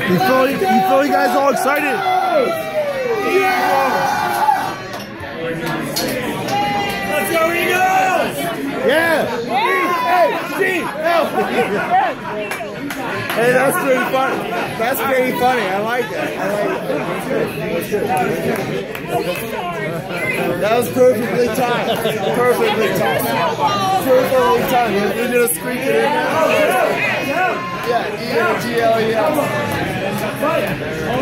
You feel you guys all excited? Let's go, Eagles! Yeah! Hey, that's pretty funny. That's pretty funny. I like that. That was perfectly timed. Perfectly timed. Perfectly timed. You're gonna squeak it in now? Yeah, E-N-G-L-E-S.